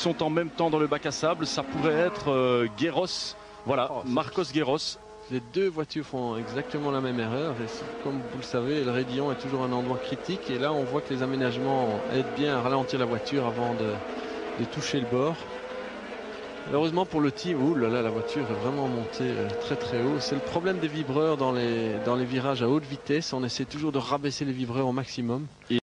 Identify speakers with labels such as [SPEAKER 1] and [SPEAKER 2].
[SPEAKER 1] sont en même temps dans le bac à sable. Ça pourrait être Guéros. Voilà, Marcos Guéros.
[SPEAKER 2] Les deux voitures font exactement la même erreur. Et comme vous le savez, le raidillon est toujours un endroit critique. Et là, on voit que les aménagements aident bien à ralentir la voiture avant de toucher le bord. Heureusement pour le team, ouh là là, la voiture est vraiment montée très très haut. C'est le problème des vibreurs dans les virages à haute vitesse. On essaie toujours de rabaisser les vibreurs au maximum.